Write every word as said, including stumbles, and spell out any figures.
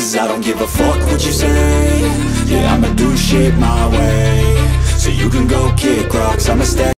'cause I don't give a fuck what you say. Yeah, I'ma do shit my way. So you can go kick rocks, I'ma stack